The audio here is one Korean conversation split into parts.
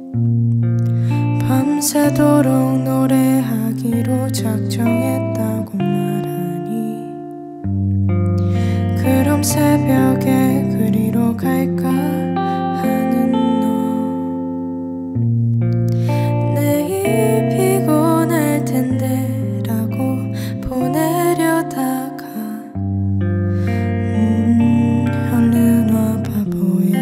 밤새도록 노래하기로 작정했다고 말하니 그럼 새벽에 그리로 갈까 하는 너 내일 피곤할 텐데 라고 보내려다가 얼른 와 바보야.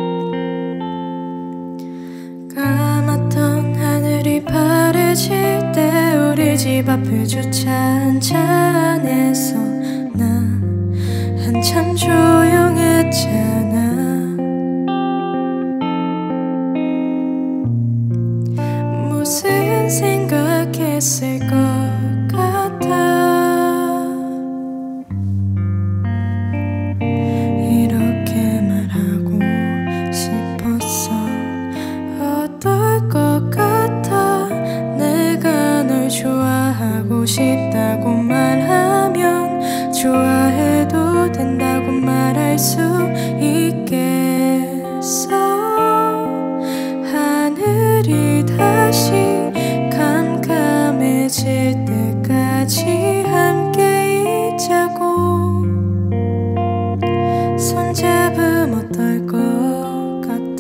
까맣던 하늘이 파래질 때 우리 집 앞에 주차 한차 안에서 나 한참 조용했잖아. 무슨 생각했을 것 같아. 이렇게 말하고 싶었어. 어떨 것 같아. 내가 널 좋아하고 싶다고 말하면 좋아해도 된다고 말할 수 있겠어. 하늘이 다시 캄캄해질 때까지 함께 있자고. 손잡음 어떨 것 같아.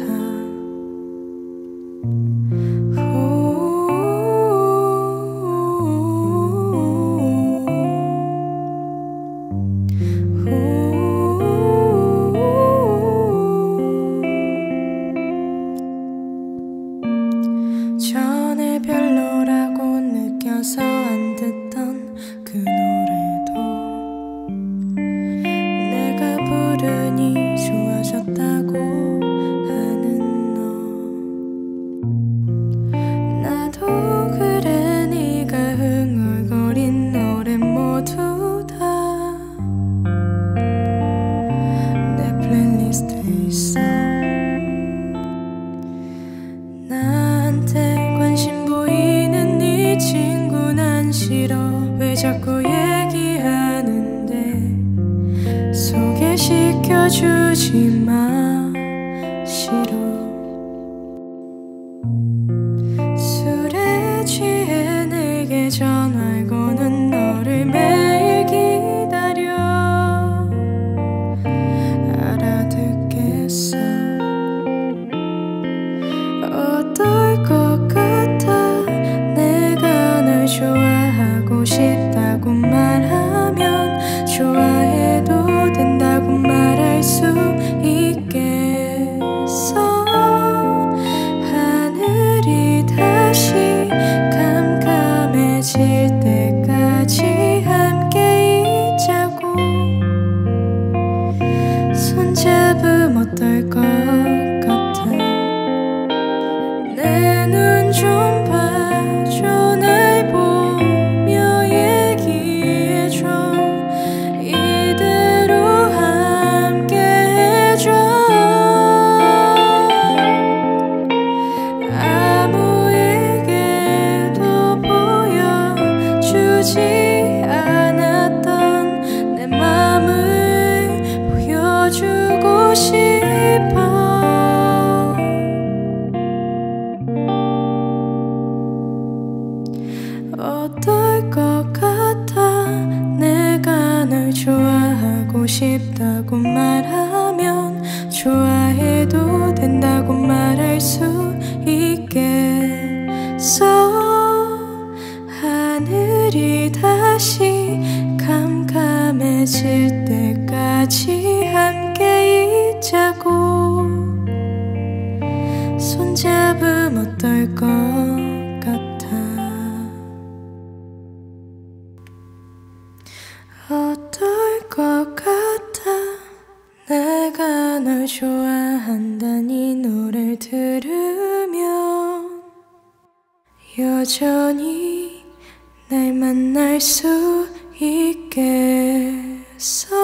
전에 별로라고 느껴서 안 듣던 그 노래도 내가 부르니 좋아졌다고 하는 너. 나도 그래. 네가 흥얼거린 노래 모두 다 내 플레이리스트에 있어. 나한테 관심 보이는 네 친구 난 싫어. 왜 자꾸 얘기하는데 소개시켜주지 마. 싫어. 술에 취해 내게 전화를 거는 너를 매일 기다려. 알아듣겠어. 어떨 것 같아. 내가 널 좋아하고 싶다고 말하면 좋아해도 된다고 말할 수 있겠어. 하늘이 다시 캄캄해질 때까지 함께 있자고. 손잡음 어떨 것 같아. 내 눈 좀 봐줘. 날 보며 얘기해줘. 이대로 함께 해줘. 아무에게도 보여주지 않았던 내 맘을 보여주고 싶어. 어떨 것 같아. 내가 널 좋아하고 싶다고 말하면 좋아해도 된다고 말할 수 있겠어. 하늘이 다시 캄캄해질 때까지 함께 있자고. 손잡음 어떨 것 같아. 어떨 것 같아. 내가 널 좋아한다는 이 노래를 들으면 여전히 날 만날 수 있겠어.